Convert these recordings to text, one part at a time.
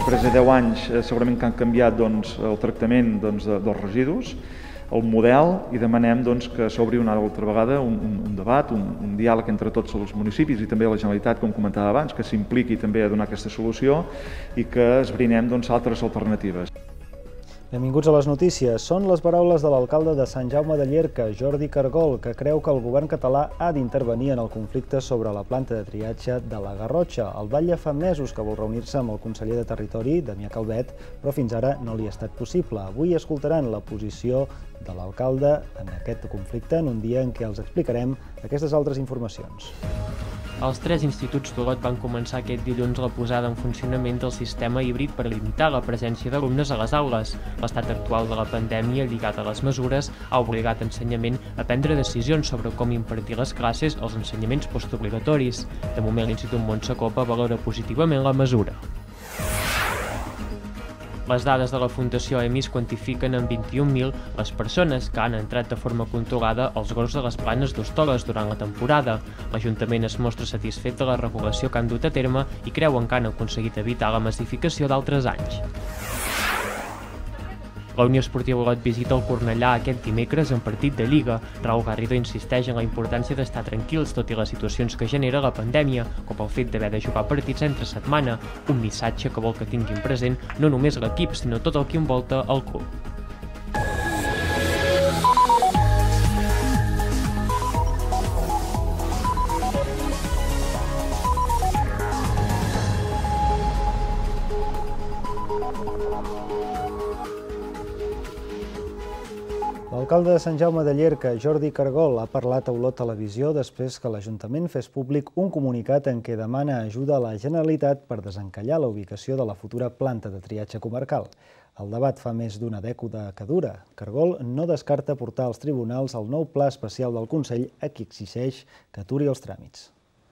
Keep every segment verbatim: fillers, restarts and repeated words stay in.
després de deu anys segurament que han canviat el tractament dels residus, el model, i demanem que s'obri una altra vegada un debat, un diàleg entre tots els municipis i també la Generalitat, com comentava abans, que s'impliqui també a donar aquesta solució i que esbrinem altres alternatives. Benvinguts a les notícies. Són les paraules de l'alcalde de Sant Jaume de Llierca, Jordi Cargol, que creu que el govern català ha d'intervenir en el conflicte sobre la planta de triatge de la Garrotxa. El batlle fa mesos que vol reunir-se amb el conseller de Territori, Damià Calvet, però fins ara no li ha estat possible. Avui escoltaran la posició de l'alcalde en aquest conflicte en un dia en què els explicarem aquestes altres informacions. Els tres instituts d'Olot van començar aquest dilluns la posada en funcionament del sistema híbrid per limitar la presència d'alumnes a les aules. L'estat actual de la pandèmia, lligat a les mesures, ha obligat Ensenyament a prendre decisions sobre com impartir les classes als ensenyaments postobligatoris. De moment, l'Institut Montsacopa valora positivament la mesura. Les dades de la Fundació EMIS quantifiquen en vint-i-un mil les persones que han entrat de forma controlada als gorgs de les Planes d'Hostoles durant la temporada. L'Ajuntament es mostra satisfet de la regulació que han dut a terme i creuen que han aconseguit evitar la massificació d'altres anys. La Unió Esportiva Olot visita el Cornellà aquest dimecres en partit de Lliga. Raúl Garrido insisteix en la importància d'estar tranquils tot i les situacions que genera la pandèmia, com el fet d'haver de jugar partits entre setmana, un missatge que vol que tinguin present no només l'equip, sinó tot el que envolta el club. L'alcalde de Sant Jaume de Llierca, Jordi Cargol, ha parlat a Olot Televisió després que l'Ajuntament fes públic un comunicat en què demana ajuda a la Generalitat per desencallar la ubicació de la futura planta de triatge comarcal. El debat fa més d'una dècada que dura. Cargol no descarta portar als tribunals el nou pla especial del Consell a qui exigeix que aturi els tràmits.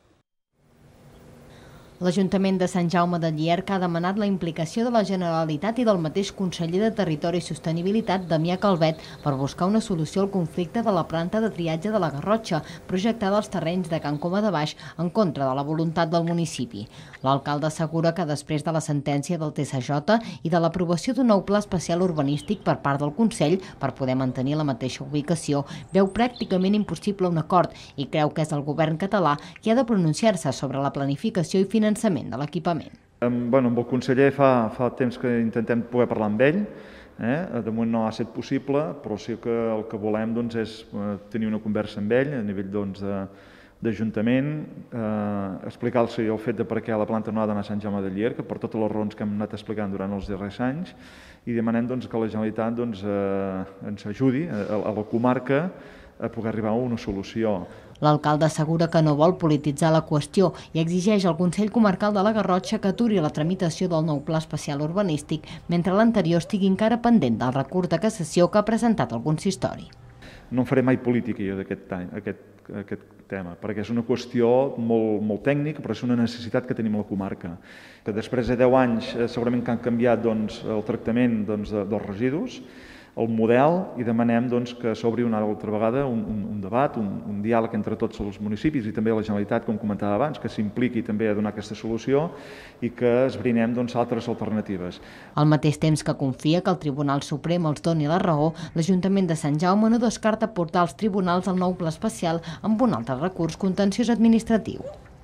L'Ajuntament de Sant Jaume de Llierca ha demanat la implicació de la Generalitat i del mateix conseller de Territori i Sostenibilitat, Damià Calvet, per buscar una solució al conflicte de la planta de triatge de la Garrotxa, projectada als terrenys de Can Coma de Baix en contra de la voluntat del municipi. L'alcalde assegura que després de la sentència del T S J i de l'aprovació d'un nou pla especial urbanístic per part del Consell per poder mantenir la mateixa ubicació, veu pràcticament impossible un acord i creu que és el govern català qui ha de pronunciar-se sobre la planificació i finançament finançament de l'equipament. Bueno, amb el conseller fa, fa temps que intentem poder parlar amb ell, eh? De moment no ha estat possible, però sí que el que volem doncs, és tenir una conversa amb ell a nivell d'Ajuntament, eh, explicar-los el fet de per què la planta no ha d'anar a Sant Jaume de Llierca, per totes les raons que hem anat explicant durant els darrers anys, i demanem doncs, que la Generalitat doncs, eh, ens ajudi a, a la comarca a poder arribar a una solució. L'alcalde assegura que no vol polititzar la qüestió i exigeix al Consell Comarcal de la Garrotxa que aturi la tramitació del nou pla especial urbanístic, mentre l'anterior estigui encara pendent del recurs de cassació que ha presentat el consistori. No en faré mai política jo d'aquest aquest, aquest tema, perquè és una qüestió molt, molt tècnica, però és una necessitat que tenim a la comarca. Que després de deu anys segurament que han canviat doncs, el tractament doncs, dels residus, el model, i demanem doncs, que s'obri una altra vegada un, un, un debat, un, un diàleg entre tots els municipis i també la Generalitat, com comentava abans, que s'impliqui també a donar aquesta solució i que esbrinem doncs, altres alternatives. Al mateix temps que confia que el Tribunal Suprem els doni la raó, l'Ajuntament de Sant Jaume no descarta portar als tribunals el nou pla especial amb un altre recurs contenciós administratiu.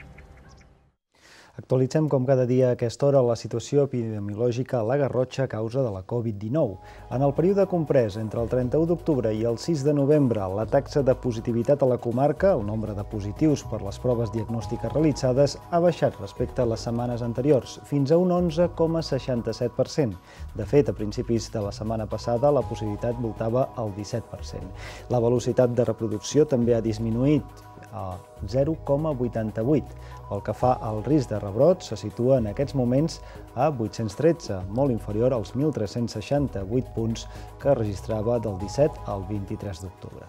Actualitzem com cada dia a aquesta hora la situació epidemiològica a la Garrotxa a causa de la Covid dinou. En el període comprès entre el trenta-u d'octubre i el sis de novembre, la taxa de positivitat a la comarca, el nombre de positius per les proves diagnòstiques realitzades, ha baixat respecte a les setmanes anteriors, fins a un onze coma seixanta-set per cent. De fet, a principis de la setmana passada, la positivitat voltava al disset per cent. La velocitat de reproducció també ha disminuït a zero coma vuitanta-vuit. Pel que fa al risc de rebrot, se situa en aquests moments a vuit-cents tretze, molt inferior als mil tres-cents seixanta-vuit punts que registrava del disset al vint-i-tres d'octubre.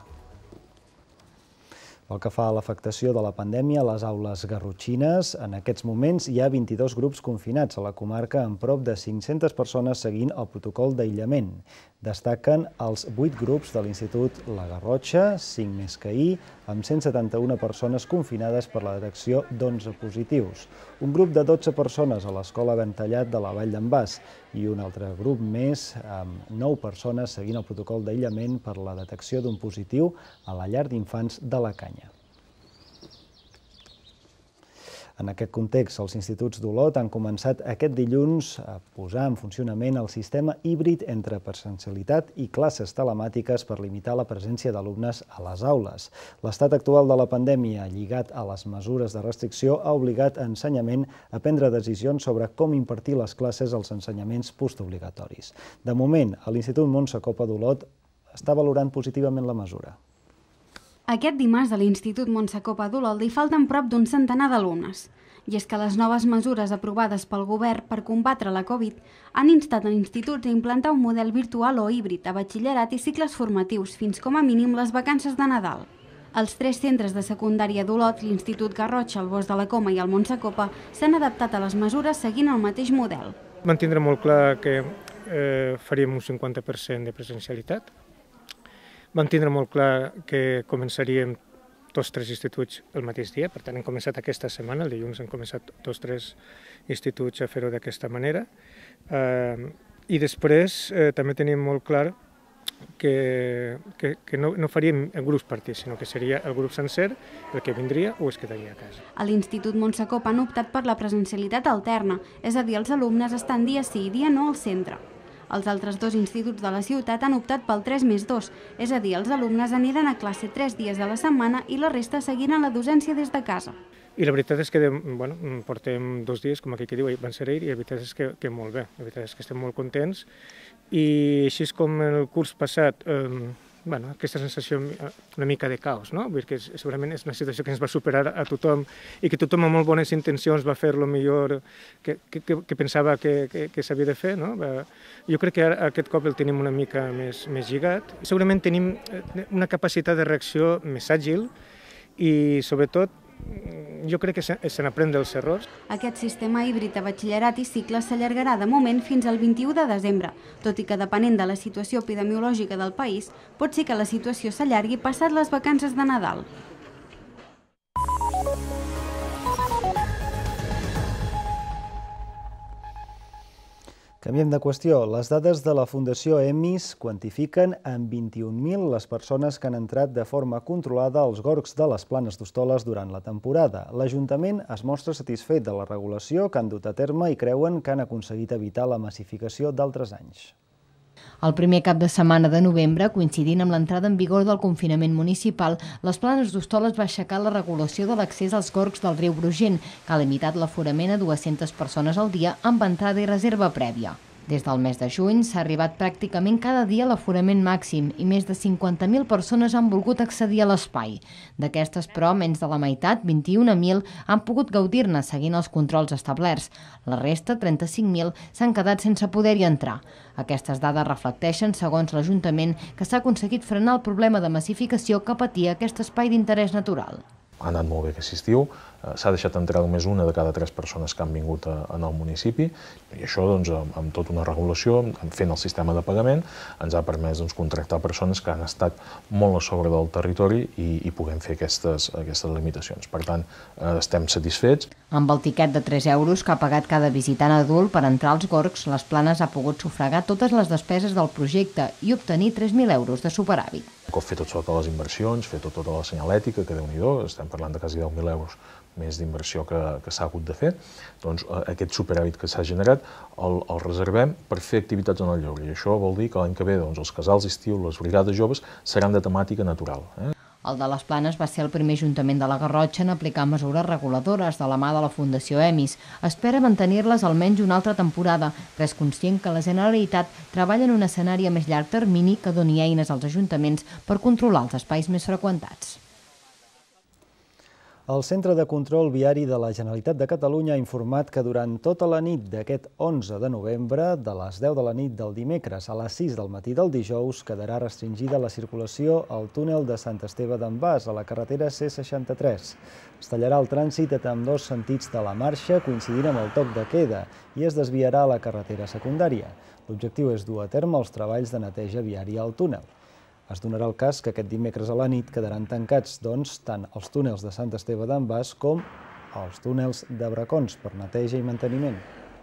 Pel que fa a l'afectació de la pandèmia a les aules garrotxines, en aquests moments hi ha vint-i-dos grups confinats a la comarca amb prop de cinc-centes persones seguint el protocol d'aïllament. Destaquen els vuit grups de l'Institut La Garrotxa, cinc més que ahir, amb cent setanta-una persones confinades per la detecció d'onze positius. un grup de dotze persones a l'Escola Ventallat de la Vall d'en Bas i un altre grup més amb nou persones seguint el protocol d'aïllament per la detecció d'un positiu a la llar d'infants de la Canya. En aquest context, els instituts d'Olot han començat aquest dilluns a posar en funcionament el sistema híbrid entre presencialitat i classes telemàtiques per limitar la presència d'alumnes a les aules. L'estat actual de la pandèmia, lligat a les mesures de restricció, ha obligat a ensenyament a prendre decisions sobre com impartir les classes als ensenyaments postobligatoris. De moment, l'Institut Montse Copa d'Olot està valorant positivament la mesura. Aquest dimarts a l'Institut Montse Copa d'Olot hi falten prop d'un centenar d'alumnes. I és que les noves mesures aprovades pel govern per combatre la Covid han instat a instituts a implantar un model virtual o híbrid a batxillerat i cicles formatius fins com a mínim les vacances de Nadal. Els tres centres de secundària d'Olot, l'Institut Garrotxa, el Bosc de la Coma i el Montse Copa, s'han adaptat a les mesures seguint el mateix model. Vam tindre molt clar que eh, faríem un cinquanta per cent de presencialitat. Vam tindre molt clar que començaríem tots tres instituts el mateix dia, per tant hem començat aquesta setmana, el dilluns hem començat tots tres instituts a fer-ho d'aquesta manera. Eh, I després eh, també tenim molt clar que, que, que no, no faríem en grups partits, sinó que seria el grup sencer el que vindria o es quedaria a casa. A l'Institut Montse Copa han optat per la presencialitat alterna, és a dir, els alumnes estan dia sí i dia no al centre. Els altres dos instituts de la ciutat han optat pel tres més dos, és a dir, els alumnes aniran a classe tres dies a la setmana i la resta seguiran la docència des de casa. I la veritat és que bueno, portem dos dies, com aquí que diu, van ser ahir, i la veritat és que, que molt bé, la veritat és que estem molt contents. I així com el curs passat, eh, bueno, aquesta sensació una mica de caos, no? Vull dir que segurament és una situació que ens va superar a tothom i que tothom amb molt bones intencions va fer el millor que, que, que pensava que, que, que s'havia de fer, no? Jo crec que ara, aquest cop el tenim una mica més, més lligat. Segurament tenim una capacitat de reacció més àgil i, sobretot, jo crec que se n'aprèn dels errors. Aquest sistema híbrid a batxillerat i cicles s'allargarà de moment fins al vint-i-u de desembre, tot i que depenent de la situació epidemiològica del país, pot ser que la situació s'allargui passat les vacances de Nadal. Canviem de qüestió. Les dades de la Fundació EMIS quantifiquen en vint-i-un mil les persones que han entrat de forma controlada als gorgs de les Planes d'Hostoles durant la temporada. L'Ajuntament es mostra satisfet de la regulació que han dut a terme i creuen que han aconseguit evitar la massificació d'altres anys. El primer cap de setmana de novembre, coincidint amb l'entrada en vigor del confinament municipal, les Planes d'Hostoles va aixecar la regulació de l'accés als gorgs del riu Brugent, que ha limitat l'aforament a dues-centes persones al dia amb entrada i reserva prèvia. Des del mes de juny s'ha arribat pràcticament cada dia a l'aforament màxim i més de cinquanta mil persones han volgut accedir a l'espai. D'aquestes, però, menys de la meitat, vint-i-un mil, han pogut gaudir-ne seguint els controls establerts. La resta, trenta-cinc mil, s'han quedat sense poder-hi entrar. Aquestes dades reflecteixen, segons l'Ajuntament, que s'ha aconseguit frenar el problema de massificació que patia aquest espai d'interès natural. Ha anat molt bé aquest estiu, s'ha deixat entrar només una de cada tres persones que han vingut en el municipi i això, doncs, amb tota una regulació, fent el sistema de pagament, ens ha permès doncs, contractar persones que han estat molt a sobre del territori i, i puguem fer aquestes, aquestes limitacions. Per tant, estem satisfets. Amb el tiquet de tres euros que ha pagat cada visitant adult per entrar als gorgs, les Planes ha pogut sufragar totes les despeses del projecte i obtenir tres mil euros de superàvit. Un cop fer tot totes les inversions, fer tot tota la senyalètica, que Déu-n'hi-do, estem parlant de quasi deu mil euros més d'inversió que, que s'ha hagut de fer, doncs aquest superàvit que s'ha generat el, el reservem per fer activitats en el lleure. I això vol dir que l'any que ve doncs, els casals d'estiu, les brigades joves, seran de temàtica natural. Eh? El de les Planes va ser el primer ajuntament de la Garrotxa en aplicar mesures reguladores de la mà de la Fundació EMIS. Espera mantenir-les almenys una altra temporada, però és conscient que la Generalitat treballa en un escenari a més llarg termini que doni eines als ajuntaments per controlar els espais més freqüentats. El Centre de Control Viari de la Generalitat de Catalunya ha informat que durant tota la nit d'aquest onze de novembre, de les deu de la nit del dimecres a les sis del matí del dijous, quedarà restringida la circulació al túnel de Sant Esteve d'en Bas, a la carretera C seixanta-tres. Es tallarà el trànsit en ambdós sentits de la marxa, coincidint amb el toc de queda, i es desviarà a la carretera secundària. L'objectiu és dur a terme els treballs de neteja viària al túnel. Es donarà el cas que aquest dimecres a la nit quedaran tancats, doncs, tant els túnels de Sant Esteve d'en Bas com als túnels de Bracons per neteja i manteniment.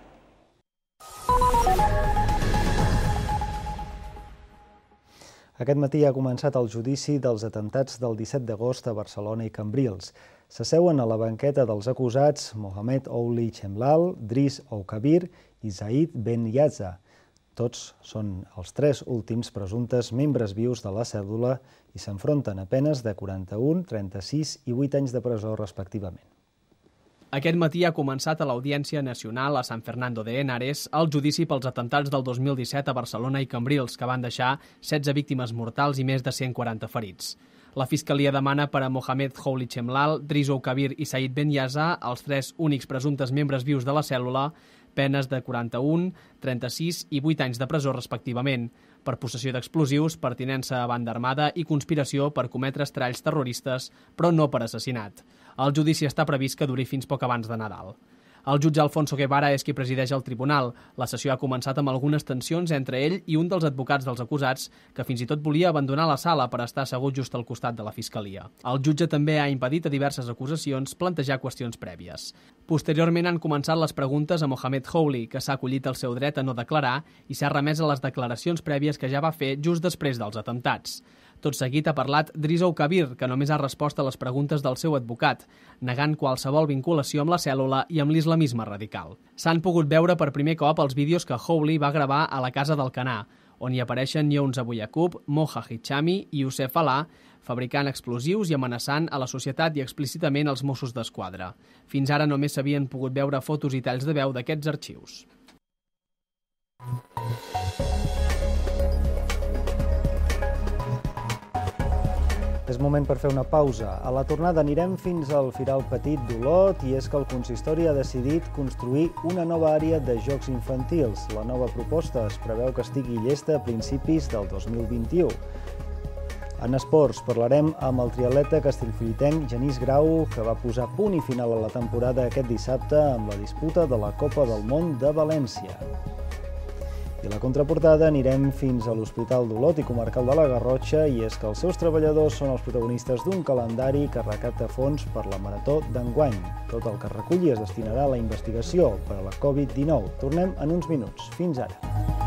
Aquest matí ha començat el judici dels atemptats del disset d'agost a Barcelona i Cambrils. S'asseuen a la banqueta dels acusats Mohamed Ouli Chemlal, Driss Oukabir i Zaid Ben Yazza. Tots són els tres últims presumptes membres vius de la cèl·lula i s'enfronten a penes de quaranta-un, trenta-sis i vuit anys de presó respectivament. Aquest matí ha començat a l'Audiència Nacional a San Fernando de Henares el judici pels atemptats del dos mil disset a Barcelona i Cambrils, que van deixar setze víctimes mortals i més de cent quaranta ferits. La Fiscalia demana per a Mohamed Ouli Chemlal, Driss Oukabir i Zaid Ben Yazza, els tres únics presumptes membres vius de la cèl·lula, penes de quaranta-un, trenta-sis i vuit anys de presó respectivament, per possessió d'explosius, pertinença a banda armada i conspiració per cometre estralls terroristes, però no per assassinat. El judici està previst que duri fins poc abans de Nadal. El jutge Alfonso Guevara és qui presideix el tribunal. La sessió ha començat amb algunes tensions entre ell i un dels advocats dels acusats, que fins i tot volia abandonar la sala per estar assegut just al costat de la Fiscalia. El jutge també ha impedit a diverses acusacions plantejar qüestions prèvies. Posteriorment han començat les preguntes a Mohamed Ouli, que s'ha acollit el seu dret a no declarar i s'ha remès a les declaracions prèvies que ja va fer just després dels atemptats. Tot seguit ha parlat Driss Oukabir, que només ha respost a les preguntes del seu advocat, negant qualsevol vinculació amb la cèl·lula i amb l'islamisme radical. S'han pogut veure per primer cop els vídeos que Ouli va gravar a la casa del Canà, on hi apareixen Younes Abou Yacoub, Moha Hichami i Youssef Alaa, fabricant explosius i amenaçant a la societat i explícitament als Mossos d'Esquadra. Fins ara només s'havien pogut veure fotos i talls de veu d'aquests arxius. És moment per fer una pausa. A la tornada anirem fins al Firal Petit d'Olot i és que el consistori ha decidit construir una nova àrea de jocs infantils. La nova proposta es preveu que estigui llesta a principis del dos mil vint-i-u. En esports parlarem amb el triatleta castellfolitenc Genís Grau, que va posar punt i final a la temporada aquest dissabte amb la disputa de la Copa del Món de València. I a la contraportada anirem fins a l'Hospital d'Olot i Comarcal de la Garrotxa i és que els seus treballadors són els protagonistes d'un calendari que recapta fons per la Marató d'enguany. Tot el que reculli es destinarà a la investigació per a la Covid dinou. Tornem en uns minuts. Fins ara.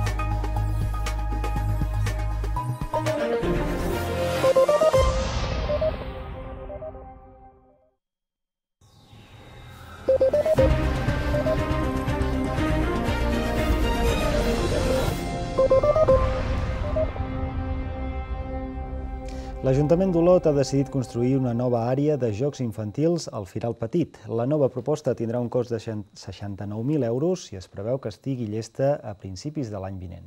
L'Ajuntament d'Olot ha decidit construir una nova àrea de jocs infantils al Firal Petit. La nova proposta tindrà un cost de seixanta-nou mil euros i es preveu que estigui llesta a principis de l'any vinent.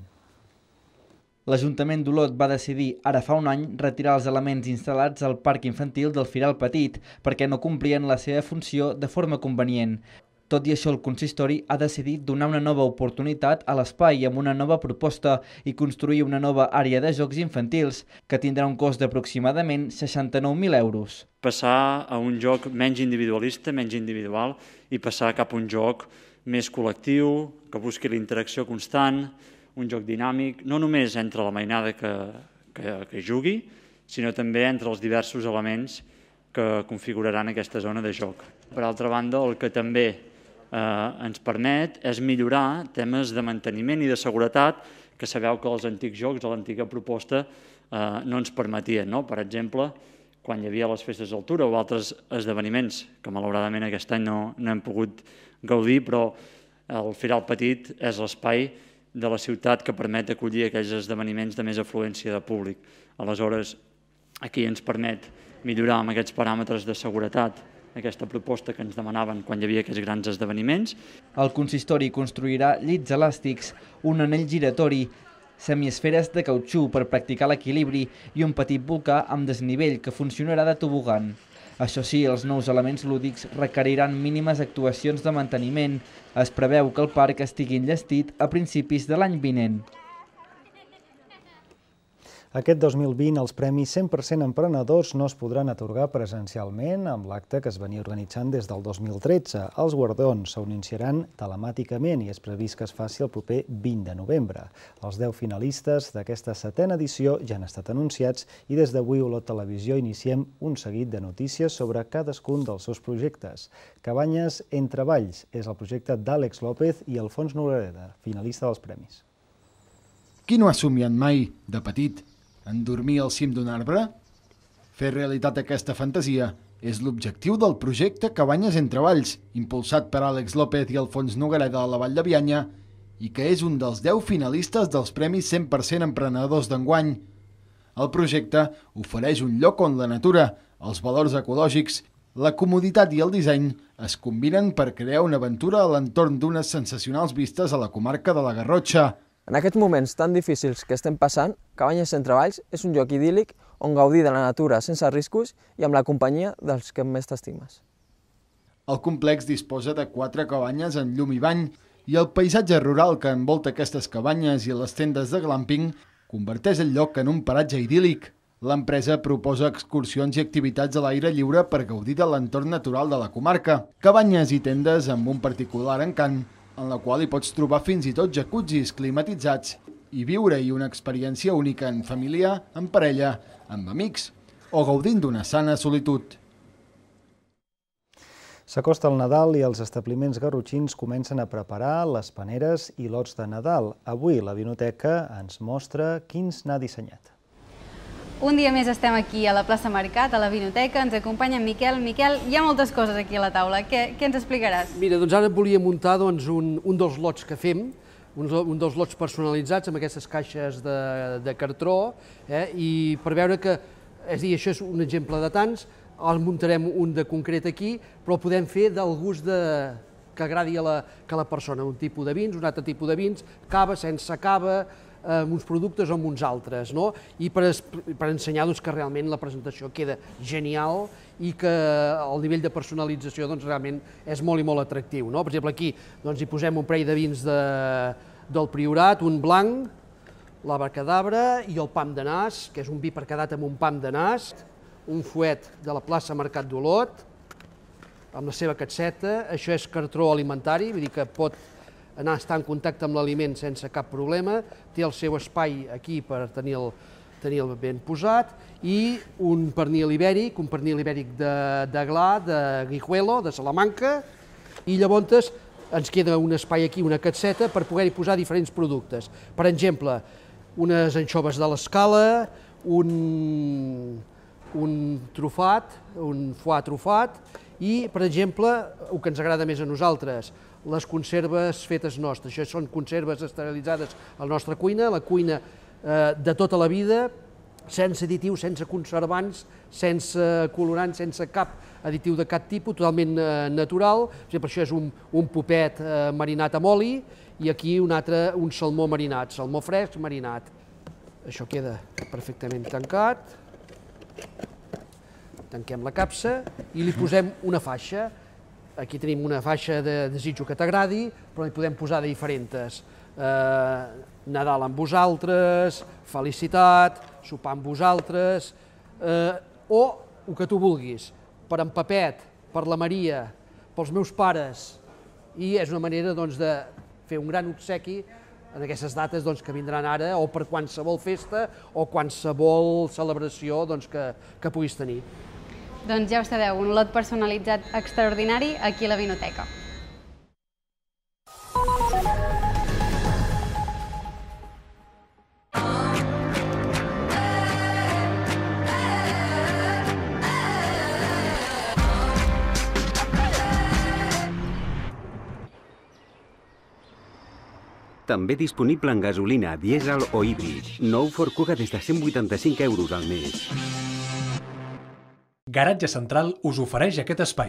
L'Ajuntament d'Olot va decidir, ara fa un any, retirar els elements instal·lats al parc infantil del Firal Petit perquè no complien la seva funció de forma convenient. Tot i això, el consistori ha decidit donar una nova oportunitat a l'espai amb una nova proposta i construir una nova àrea de jocs infantils que tindrà un cost d'aproximadament seixanta-nou mil euros. Passar a un joc menys individualista, menys individual, i passar cap a un joc més col·lectiu, que busqui la interacció constant, un joc dinàmic, no només entre la mainada que, que, que jugui, sinó també entre els diversos elements que configuraran aquesta zona de joc. Per altra banda, el que també eh, ens permet és millorar temes de manteniment i de seguretat que sabeu que els antics jocs, a l'antiga proposta, eh, no ens permetien. No? Per exemple, quan hi havia les festes d'altura o altres esdeveniments, que malauradament aquest any no, no hem pogut gaudir, però el Firal Petit és l'espai de la ciutat que permet acollir aquells esdeveniments de més afluència de públic. Aleshores, aquí ens permet millorar amb aquests paràmetres de seguretat aquesta proposta que ens demanaven quan hi havia aquests grans esdeveniments. El consistori construirà llits elàstics, un anell giratori, semiesferes de cautxú per practicar l'equilibri i un petit volcà amb desnivell que funcionarà de tobogan. Això sí, els nous elements lúdics requeriran mínimes actuacions de manteniment. Es preveu que el parc estigui enllestit a principis de l'any vinent. Aquest dos mil vint els Premis cent per cent Emprenedors no es podran atorgar presencialment amb l'acte que es venia organitzant des del dos mil tretze. Els guardons s'iniciaran telemàticament i és previst que es faci el proper vint de novembre. Els deu finalistes d'aquesta setena edició ja han estat anunciats i des d'avui a Olot Televisió iniciem un seguit de notícies sobre cadascun dels seus projectes. Cabanyes entre valls és el projecte d'Àlex López i Alfons Noguera, finalista dels Premis. Qui no ha somiat mai, de petit, en dormir al cim d'un arbre? Fer realitat aquesta fantasia és l'objectiu del projecte Cabanyes entre valls, impulsat per Àlex López i Alfons Noguereda de la Vall de Bianya, i que és un dels deu finalistes dels Premis cent per cent Emprenedors d'enguany. El projecte ofereix un lloc on la natura, els valors ecològics, la comoditat i el disseny es combinen per crear una aventura a l'entorn d'unes sensacionals vistes a la comarca de la Garrotxa. En aquests moments tan difícils que estem passant, Cabanyes entre valls és un lloc idíl·lic on gaudir de la natura sense riscos i amb la companyia dels que més t'estimes. El complex disposa de quatre cabanyes en llum i bany i el paisatge rural que envolta aquestes cabanyes i les tendes de glamping converteix el lloc en un paratge idíl·lic. L'empresa proposa excursions i activitats a l'aire lliure per gaudir de l'entorn natural de la comarca. Cabanyes i tendes amb un particular encant, en la qual hi pots trobar fins i tot jacuzzis climatitzats i viure-hi una experiència única en família, en parella, amb amics o gaudint d'una sana solitud. S'acosta el Nadal i els establiments garrotxins comencen a preparar les paneres i lots de Nadal. Avui la Vinoteca ens mostra quins n'ha dissenyat. Un dia més estem aquí a la plaça Mercat, a la Vinoteca, ens acompanya en Miquel. Miquel, hi ha moltes coses aquí a la taula, què, què ens explicaràs? Mira, doncs ara volia muntar doncs, un, un dels lots que fem, un, un dels lots personalitzats amb aquestes caixes de, de cartró, eh, i per veure que, és a dir, això és un exemple de tants, ara muntarem un de concret aquí, però podem fer del gust de, que agradi a la, que a la persona, un tipus de vins, un altre tipus de vins, cava, sense cava, amb uns productes o amb uns altres, no? I per, per ensenyar doncs, que realment la presentació queda genial i que el nivell de personalització doncs, realment és molt i molt atractiu. No? Per exemple, aquí doncs, hi posem un parell de vins de, del Priorat, un blanc, l'Abracadabra i el Pam de Nas, que és un vi percadat amb un pam de nas, un fuet de la plaça Mercat d'Olot, amb la seva catseta. Això és cartró alimentari, vull dir que pot anar a estar en contacte amb l'aliment sense cap problema, té el seu espai aquí per tenir el, tenir el ben posat, i un pernil ibèric, un pernil ibèric de, de Gla, de Guijuelo, de Salamanca, i llavors ens queda un espai aquí, una catseta, per poder-hi posar diferents productes. Per exemple, unes anxoves de l'Escala, un, un trufat, un foie trufat, i, per exemple, el que ens agrada més a nosaltres, les conserves fetes nostres. Això són conserves esterilitzades a la nostra cuina, la cuina eh, de tota la vida, sense additius, sense conservants, sense colorants, sense cap additiu de cap tipus, totalment eh, natural. Per això és un, un popet eh, marinat amb oli i aquí un altre, un salmó marinat, salmó fresc marinat. Això queda perfectament tancat. Tanquem la capsa i li posem una faixa. Aquí tenim una faixa de desitjo que t'agradi, però hi podem posar de diferents. Eh, Nadal amb vosaltres, felicitat, sopar amb vosaltres, eh, o el que tu vulguis, per en Pepet, per la Maria, pels meus pares, i és una manera doncs, de fer un gran obsequi en aquestes dates doncs, que vindran ara, o per qualsevol festa o qualsevol celebració doncs, que, que puguis tenir. Doncs ja ho sabeu, un lot personalitzat extraordinari aquí a la Vinoteca. També disponible en gasolina, dièsel o híbrid. Nou Ford Kuga des de cent vuitanta-cinc euros al mes. Garatge Central us ofereix aquest espai.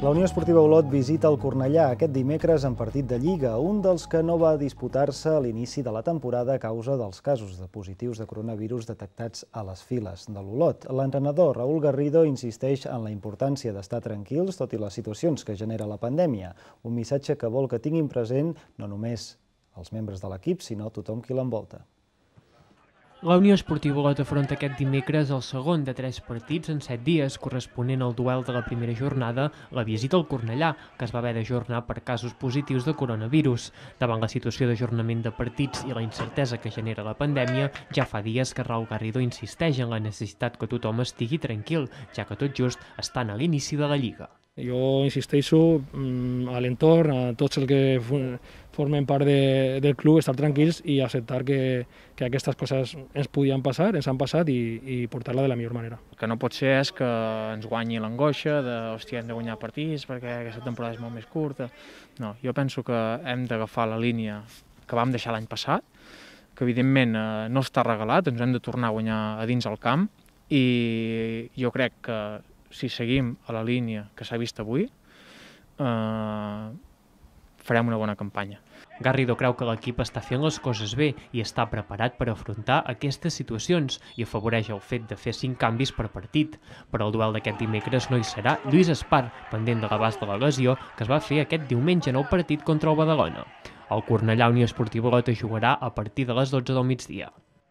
La Unió Esportiva Olot visita el Cornellà aquest dimecres en partit de Lliga, un dels que no va disputar-se a l'inici de la temporada a causa dels casos de positius de coronavirus detectats a les files de l'Olot. L'entrenador Raúl Garrido insisteix en la importància d'estar tranquils tot i les situacions que genera la pandèmia, un missatge que vol que tinguin present no només els membres de l'equip, sinó tothom qui l'envolta. La Unió Esportiva Olot afronta aquest dimecres el segon de tres partits en set dies, corresponent al duel de la primera jornada, la visita al Cornellà, que es va haver d'ajornar per casos positius de coronavirus. Davant la situació d'ajornament de partits i la incertesa que genera la pandèmia, ja fa dies que Raúl Garrido insisteix en la necessitat que tothom estigui tranquil, ja que tot just estan a l'inici de la Lliga. Jo insisteixo a l'entorn, a tots els que formen part de, del club, estar tranquils i acceptar que, que aquestes coses ens podien passar, ens han passat i, i portar-la de la millor manera. El que no pot ser és que ens guanyi l'angoixa de, hòstia, hem de guanyar partits perquè aquesta temporada és molt més curta. No, jo penso que hem d'agafar la línia que vam deixar l'any passat, que evidentment no està regalat, ens hem de tornar a guanyar a dins el camp i jo crec que si seguim a la línia que s'ha vist avui, eh, farem una bona campanya. Garrido creu que l'equip està fent les coses bé i està preparat per afrontar aquestes situacions i afavoreix el fet de fer cinc canvis per partit. Per al duel d'aquest dimecres no hi serà Lluís Espar, pendent de l'abast de la lesió que es va fer aquest diumenge en el partit contra el Badalona. El Cornellà Unió Esportiva Olot jugarà a partir de les dotze del migdia.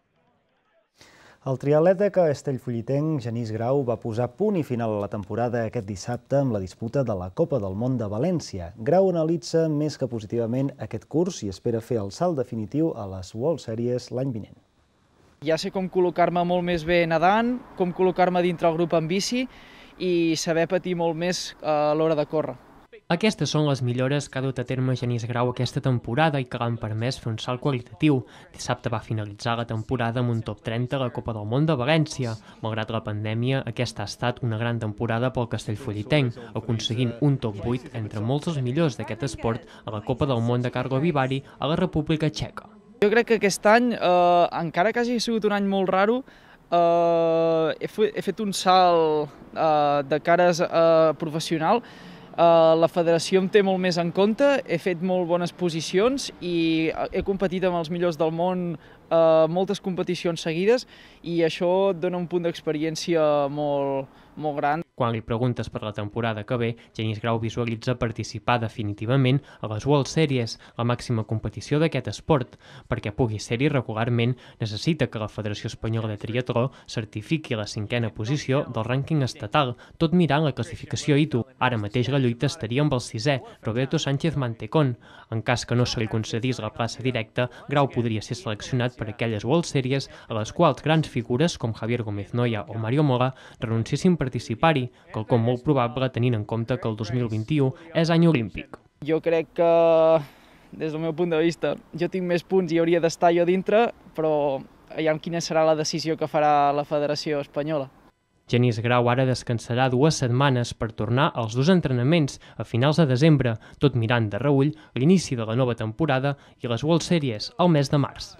El triatleta castellfollitenc Genís Grau va posar punt i final a la temporada aquest dissabte amb la disputa de la Copa del Món de València. Grau analitza més que positivament aquest curs i espera fer el salt definitiu a les World Series l'any vinent. Ja sé com col·locar-me molt més bé nedant, com col·locar-me dintre el grup en bici i saber patir molt més a l'hora de córrer. Aquestes són les millores que ha dut a terme Genís Grau aquesta temporada i que l'han permès fer un salt qualitatiu. Dissabte va finalitzar la temporada amb un top trenta a la Copa del Món de València. Malgrat la pandèmia, aquesta ha estat una gran temporada pel castellfollitenc, aconseguint un top vuit entre molts dels millors d'aquest esport a la Copa del Món de Karlovy Vary a la República Txeca. Jo crec que aquest any, eh, encara que hagi sigut un any molt raro, eh, he, he fet un salt eh, de cares eh, professional. Uh, la federació em té molt més en compte, he fet molt bones posicions i he competit amb els millors del món uh, moltes competicions seguides i això et dona un punt d'experiència molt, molt gran. Quan li preguntes per la temporada que ve, Genís Grau visualitza participar definitivament a les World Series, la màxima competició d'aquest esport. Perquè pugui ser-hi regularment, necessita que la Federació Espanyola de Triatló certifiqui la cinquena posició del rànquing estatal, tot mirant la classificació I T U. Ara mateix la lluita estaria amb el sisè, Roberto Sánchez Mantecón. En cas que no se li concedís la plaça directa, Grau podria ser seleccionat per aquelles World Series a les quals grans figures com Javier Gómez Noya o Mario Mola renunciessin a participar-hi, quelcom molt probable tenint en compte que el dos mil vint-i-u és any olímpic. Jo crec que, des del meu punt de vista, jo tinc més punts i hauria d'estar jo dintre, però aviam quina serà la decisió que farà la Federació Espanyola. Genís Grau ara descansarà dues setmanes per tornar als dos entrenaments a finals de desembre, tot mirant de reüll l'inici de la nova temporada i les World Series al mes de març.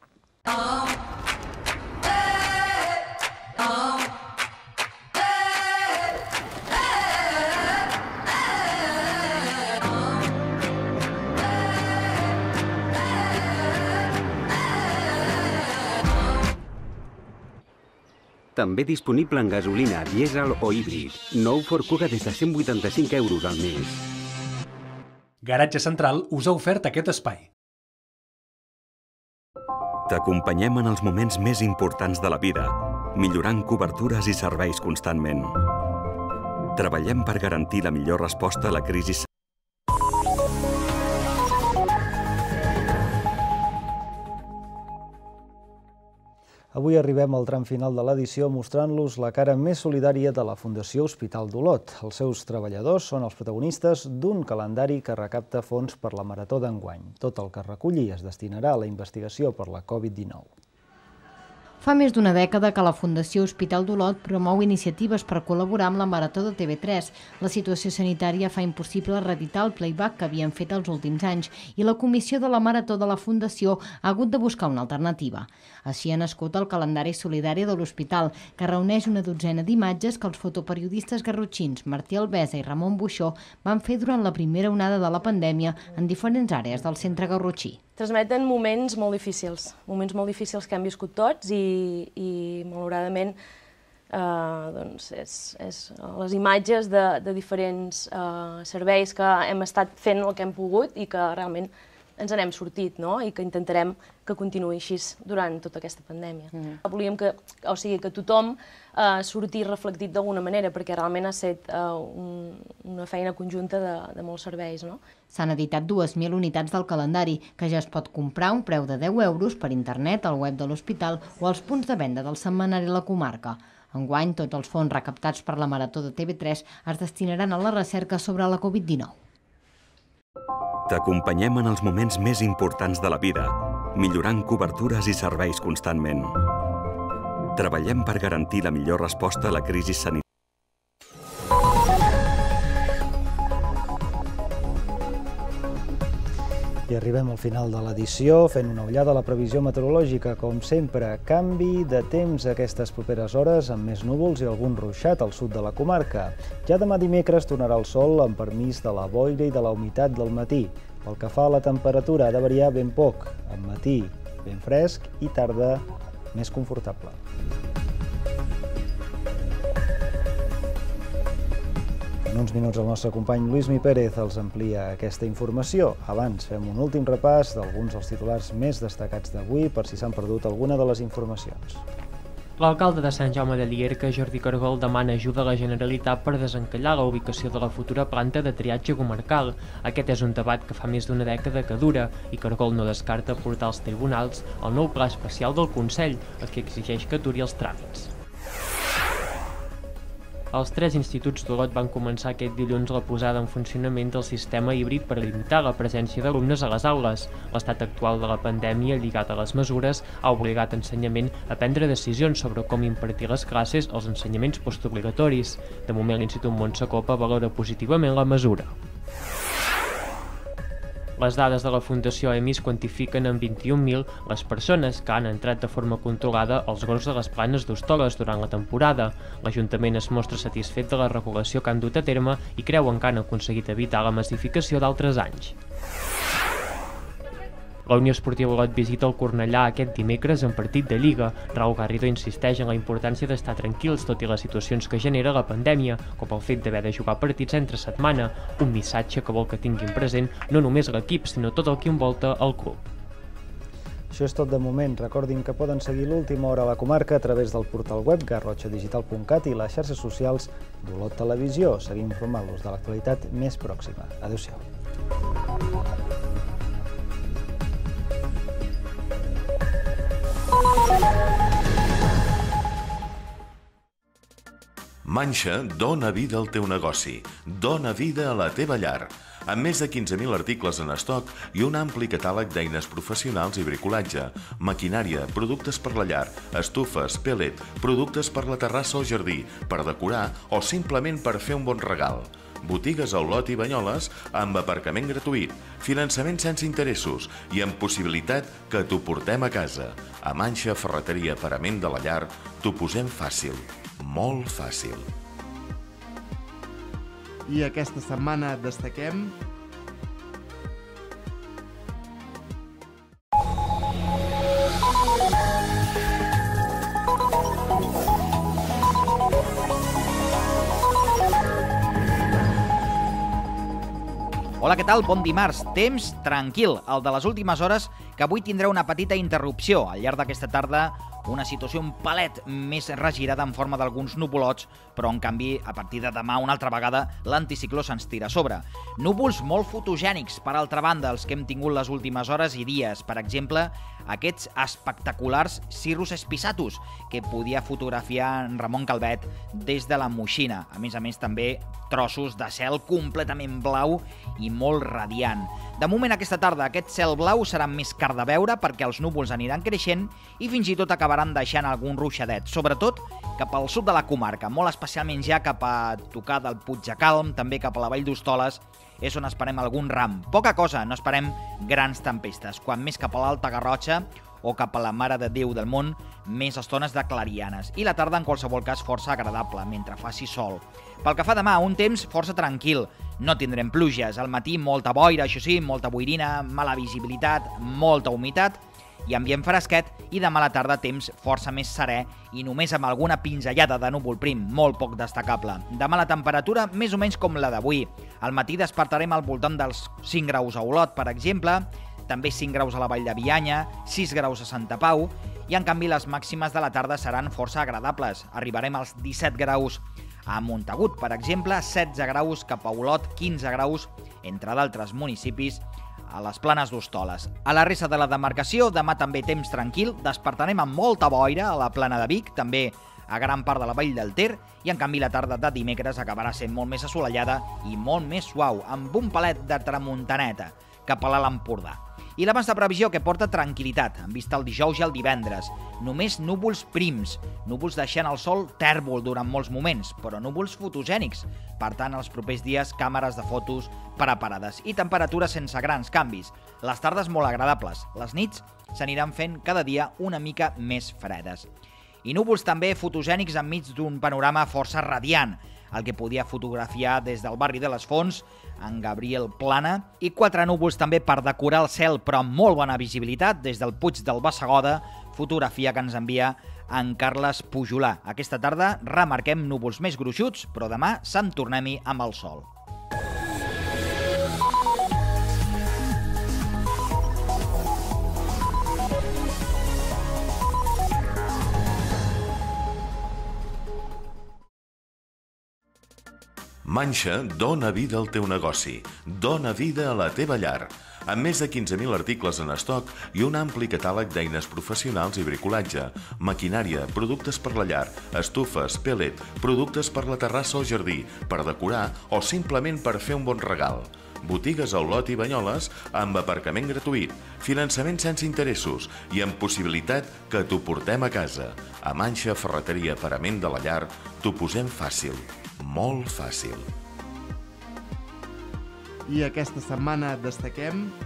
També disponible en gasolina, dièsel o híbrid. Nou Ford Kuga des de cent vuitanta-cinc euros al mes. Garatge Central us ha ofert aquest espai. T'acompanyem en els moments més importants de la vida, millorant cobertures i serveis constantment. Treballem per garantir la millor resposta a la crisi sanitària. Avui arribem al tram final de l'edició mostrant-los la cara més solidària de la Fundació Hospital d'Olot. Els seus treballadors són els protagonistes d'un calendari que recapta fons per la Marató d'enguany. Tot el que reculli es destinarà a la investigació per la Covid dinou. Fa més d'una dècada que la Fundació Hospital d'Olot promou iniciatives per col·laborar amb la Marató de T V tres. La situació sanitària fa impossible reeditar el playback que havien fet els últims anys i la comissió de la Marató de la Fundació ha hagut de buscar una alternativa. Així ha nascut el calendari solidari de l'hospital, que reuneix una dotzena d'imatges que els fotoperiodistes garrotxins Martí Albesa i Ramon Buixó van fer durant la primera onada de la pandèmia en diferents àrees del centre garrotxí. Transmeten moments molt difícils, moments molt difícils que hem viscut tots i, i malauradament, eh, doncs és, és les imatges de, de diferents eh, serveis que hem estat fent el que hem pogut i que realment ens n'hem sortit, no? I que intentarem que continuï així durant tota aquesta pandèmia. Mm. Volíem que, o sigui, que tothom eh, surti reflectit d'alguna manera, perquè realment ha estat eh, un, una feina conjunta de, de molts serveis, no? S'han editat dues mil unitats del calendari, que ja es pot comprar a un preu de deu euros per internet, al web de l'hospital o als punts de venda del setmanari La Comarca. Enguany, tots els fons recaptats per la Marató de T V tres es destinaran a la recerca sobre la Covid dinou. T'acompanyem en els moments més importants de la vida, millorant cobertures i serveis constantment. Treballem per garantir la millor resposta a la crisi sanitària. I arribem al final de l'edició, fent una ullada a la previsió meteorològica. Com sempre, canvi de temps aquestes properes hores, amb més núvols i algun ruixat al sud de la comarca. Ja demà dimecres tornarà el sol amb permís de la boira i de la humitat del matí. Pel que fa a la temperatura, ha de variar ben poc, amb matí ben fresc i tarda més confortable. En uns minuts el nostre company Lluís Mi Pérez els amplia aquesta informació. Abans fem un últim repàs d'alguns dels titulars més destacats d'avui per si s'han perdut alguna de les informacions. L'alcalde de Sant Jaume de Llierca, Jordi Cargol, demana ajuda a la Generalitat per desencallar la ubicació de la futura planta de triatge comarcal. Aquest és un debat que fa més d'una dècada que dura i Cargol no descarta portar als tribunals el nou pla especial del Consell, el que exigeix que aturi els tràmits. Els tres instituts d'Olot van començar aquest dilluns la posada en funcionament del sistema híbrid per limitar la presència d'alumnes a les aules. L'estat actual de la pandèmia, lligat a les mesures, ha obligat Ensenyament a prendre decisions sobre com impartir les classes als ensenyaments postobligatoris. De moment, l'Institut Montsacopa valora positivament la mesura. Les dades de la Fundació E M I S quantifiquen en vint-i-un mil les persones que han entrat de forma controlada als gorgs de les Planes d'Hostoles durant la temporada. L'Ajuntament es mostra satisfet de la regulació que han dut a terme i creuen que han aconseguit evitar la massificació d'altres anys. La Unió Esportiva Olot visita el Cornellà aquest dimecres en partit de Lliga. Raúl Garrido insisteix en la importància d'estar tranquils tot i les situacions que genera la pandèmia, com el fet d'haver de jugar partits entre setmana, un missatge que vol que tinguin present no només l'equip, sinó tot el que envolta el club. Això és tot de moment. Recordin que poden seguir l'última hora a la comarca a través del portal web garrotxa digital punt cat i les xarxes socials d'Olot Televisió. Seguim informant-los de l'actualitat més pròxima. Adéu-siau. Manxa dona vida al teu negoci, dona vida a la teva llar. Amb més de quinze mil articles en estoc i un ampli catàleg d'eines professionals i bricolatge, maquinària, productes per la llar, estufes, pellet, productes per la terrassa o jardí, per decorar o simplement per fer un bon regal. Botigues a Olot i Banyoles amb aparcament gratuït, finançament sense interessos i amb possibilitat que t'ho portem a casa. A Manxa Ferreteria Parament de la Llar t'ho posem fàcil, molt fàcil. I aquesta setmana destaquem... Hola, què tal? Bon dimarts. Temps tranquil, el de les últimes hores, que avui tindrà una petita interrupció. Al llarg d'aquesta tarda, una situació un palet més regirada en forma d'alguns nuvolots, però en canvi, a partir de demà, una altra vegada, l'anticicló se'ns tira a sobre. Núvols molt fotogènics, per altra banda, els que hem tingut les últimes hores i dies. Per exemple, aquests espectaculars cirrus spisatus, que podia fotografiar en Ramon Calvet des de la Moixina. A més a més, també trossos de cel completament blau i molt radiant. De moment, aquesta tarda, aquest cel blau serà més car de veure perquè els núvols aniran creixent i fins i tot acabarà acabaran deixant algun ruixadet, sobretot cap al sud de la comarca, molt especialment ja cap a tocar del Puig de Calm, també cap a la Vall d'Hostoles, és on esperem algun ram. Poca cosa, no esperem grans tempestes. Quan més cap a l'Alta Garrotxa o cap a la Mare de Déu del Món, més estones de clarianes. I la tarda, en qualsevol cas, força agradable, mentre faci sol. Pel que fa demà, un temps força tranquil. No tindrem pluges. Al matí, molta boira, això sí, molta boirina, mala visibilitat, molta humitat i ambient fresquet, i demà a la tarda temps força més serè i només amb alguna pinzellada de núvol prim, molt poc destacable. Demà la temperatura més o menys com la d'avui. Al matí despertarem al voltant dels cinc graus a Olot, per exemple, també cinc graus a la Vall de Bianya, sis graus a Santa Pau, i en canvi les màximes de la tarda seran força agradables. Arribarem als disset graus a Montagut, per exemple, setze graus cap a Olot, quinze graus, entre d'altres municipis, a les Planes d'Hostoles. A la resta de la demarcació, demà també temps tranquil, despertarem amb molta boira a la Plana de Vic, també a gran part de la Vall del Ter, i en canvi la tarda de dimecres acabarà sent molt més assolellada i molt més suau, amb un palet de tramuntaneta cap a l'Alt Empordà. I l'abans de previsió que porta tranquil·litat, en vista el dijous i el divendres. Només núvols prims, núvols deixant el sol tèrbol durant molts moments, però núvols fotogènics. Per tant, els propers dies, càmeres de fotos preparades i temperatures sense grans canvis. Les tardes molt agradables, les nits s'aniran fent cada dia una mica més fredes. I núvols també fotogènics enmig d'un panorama força radiant, el que podia fotografiar des del barri de les Fonts, en Gabriel Plana, i quatre núvols també per decorar el cel, però amb molt bona visibilitat, des del Puig del Bassegoda, fotografia que ens envia en Carles Pujolà. Aquesta tarda remarquem núvols més gruixuts, però demà se'n tornem-hi amb el sol. Manxa dona vida al teu negoci, dona vida a la teva llar. Amb més de quinze mil articles en estoc i un ampli catàleg d'eines professionals i bricolatge, maquinària, productes per la llar, estufes, pellet, productes per la terrassa o jardí, per decorar o simplement per fer un bon regal. Botigues a Olot i Banyoles amb aparcament gratuït, finançament sense interessos i amb possibilitat que t'ho portem a casa. A Manxa Ferreteria Parament de la Llar t'ho posem fàcil, molt fàcil. I aquesta setmana destaquem